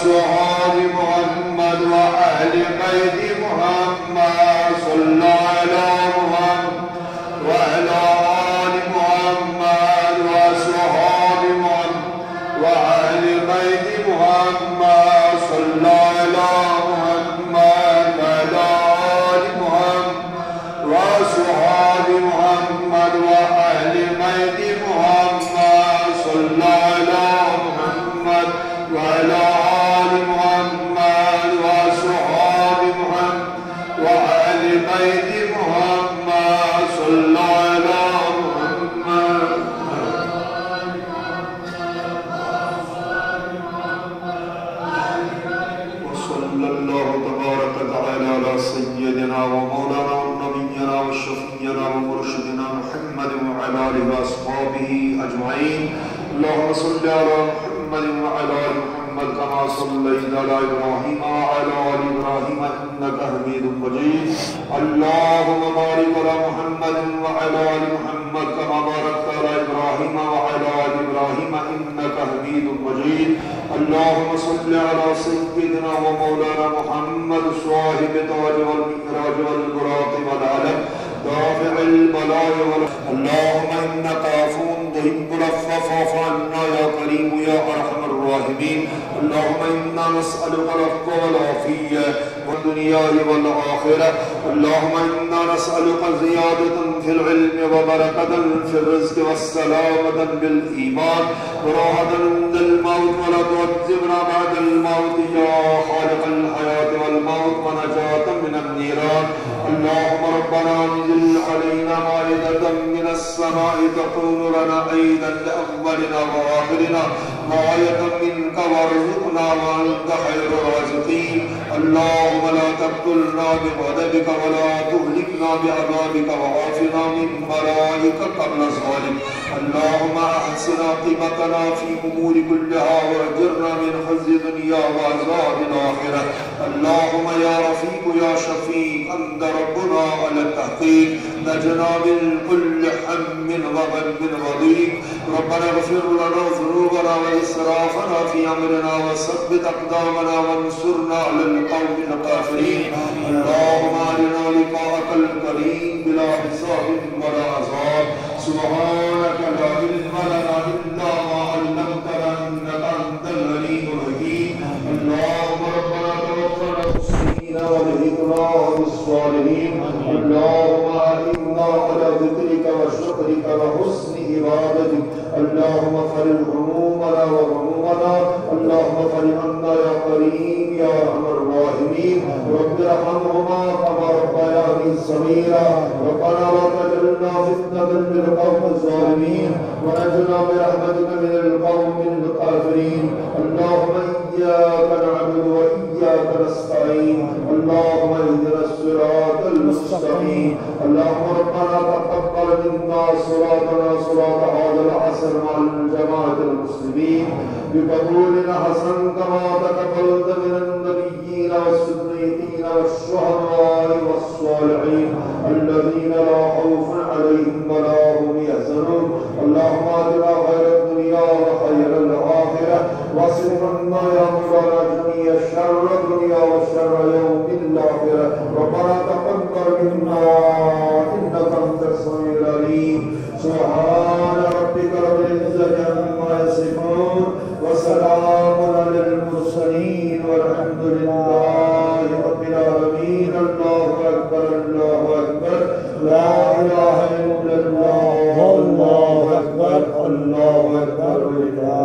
وأصحاب محمد وأهل بيت محمد صلى على محمد وعلى آل محمد وأصحاب محمد وأهل بيت محمد صلى على محمد وعلى آل محمد وأصحاب محمد وأهل بيت محمد صلى على محمد وعلى آل محمد وأصحاب محمد وأهل بيت محمد صلى على محمد وصلى الله تبارك وتعالى على سيدنا ومولانا ونبينا وشفيعنا ومرشدنا محمد وعلى آله وأصحابه أجمعين. اللهم صل على محمد وعلى آل محمد كما صليت على إبراهيم وعلى آل إبراهيم إنك حميد مجيد. اللهم بارك على محمد وعلى آل محمد كما باركت على إبراهيم وعلى آل إبراهيم إنك حميد مجيد. اللهم صل على سيدنا ومولانا محمد صاحب التاج والمعراج والبراق والعلم دافع البلاء اللهم إنك عفو تحب العفو فاعف عنا يا كريم يا أرحم الراحمين. اللهم إنا نسألك العفو والعافية والدنيا والآخرة. اللهم إنا نسألك زيادة في العلم وبركة في الرزق والسلامة بالإيمان وراحة عند الموت ولا تعذبنا بعد الموت يا خالق الحياة والموت ونجاة من النيران. اللهم ربنا انزل علينا مائدة من السماء تكون لنا عيدا لأولنا وآخرنا وآية منك وارزقنا وأنت خير الرازقين. اللهم لا تقتلنا بغضبك ولا تهلكنا بعذابك وعافنا من بلائك قبل ذلك. اللهم أحسن عاقبتنا في أمور كلها وأجرنا من خزي الدنيا وعذاب الآخرة. اللهم يا رفيق يا شفيق أنت ربنا على التحقيق نجنا من كل هم وغم وضيق. ربنا اغفر لنا ذنوبنا وإسرافنا في أمرنا وثبت أقدامنا وانصرنا على القوم الكافرين. اللهم أرنا لقاءك الكريم بلا حساب ولا عذاب. سبحانك لا علم لنا إلا ما علمتنا إنك أنت العليم الحكيم. اللهم ربنا توفنا مسلمين والحقنا بالصالحين. اللهم أعنا على ذكرك وشكرك وحسن عبادتك. اللهم فرج همومنا وغمومنا. اللهم فرج عنا يا كريم يا أرحم الراحمين. رب ارحمهما كما ربياني صغيرا. ربنا لا تجعلنا فتنة للقوم الظالمين ونجنا برحمتك من القوم الكافرين. اللهم إياك نعبد وإياك نستعين. اللهم اهدنا الصراط المستقيم. اللهم ربنا تقبل منا صلاتنا صلاة هذا العصر مع الجماعة المسلمين بقبول حسن كما تقبلت من النبيين والصديقين والشهداء والصالحين الذين لا خوف عليهم ولا هم يحزنون. اللهم آتنا خير الدنيا وخير الآخرة واصرف عنا يا مولانا جميع شر الدنيا وشر يوم الآخرة. ربنا تقبل منا إنك أنت السميع العليم. سبحان ربك رب العزة عما يصفون وسلام على المرسلين والحمد لله رب العالمين. الله أكبر الله أكبر لا إله إلا الله. الله أكبر الله أكبر.